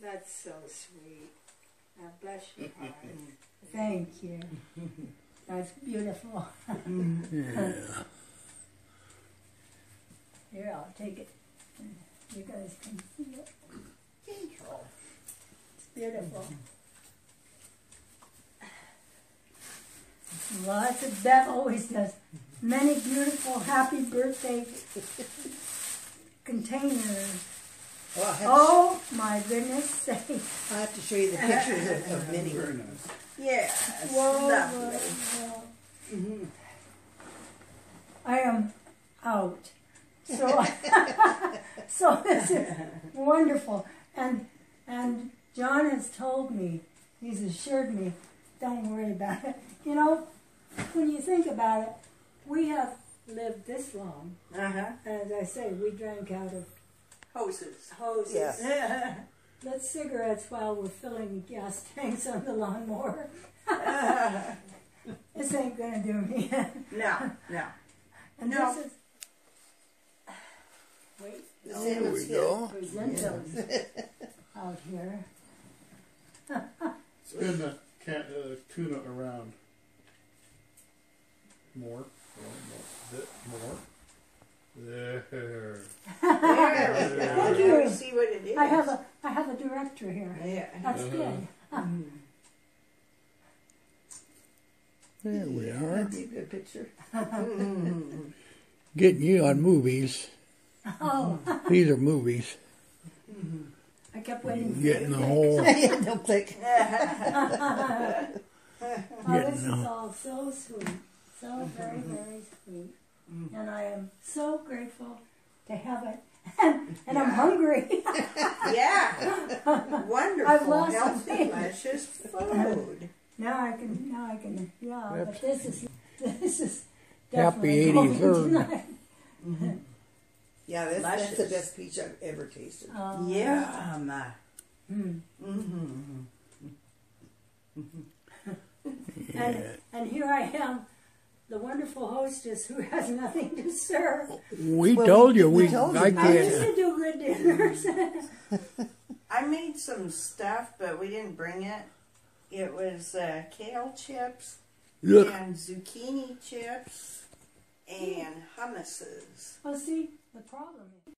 That's so sweet. Now bless your heart. Thank you. That's beautiful. Yeah. Here, I'll take it. You guys can see it. It's beautiful. Lots of, Beth always does many beautiful happy birthday containers. Oh my goodness sake. I have to show you the pictures of Minnie. Very nice. Yes, Whoa, lovely. whoa. I am out. So, so this is wonderful. And John has told me, he's assured me, don't worry about it. You know, when you think about it, we have lived this long. And as I say, we drank out of Hoses. hoses. Lit cigarettes while we're filling gas tanks on the lawnmower. This ain't gonna do me. No. And No. this is, wait, There we go. Presentos out here. Spin the tuna around. More. A bit more. There. There. Thank you. You see what it is. I have a director here. Yeah. That's good. There we are. That'd be a good picture. Getting you on movies. Oh, These are movies. I kept waiting for Getting you. the whole. Don't click. Oh, this is all so sweet. So very, very sweet. And I am so grateful to have it. And I'm hungry. Yeah. I've Wonderful, lost some healthy, weight. delicious food. Now I can, yeah, Yep. but this is Happy definitely going 83rd. tonight. Yeah, that's the best peach I've ever tasted. Yeah. And here I am, the wonderful hostess who has nothing to serve. We told you we. told you. I I used can't. to do good dinners. I made some stuff, but we didn't bring it. It was kale chips Look. and zucchini chips and hummuses. Well, see, the problem is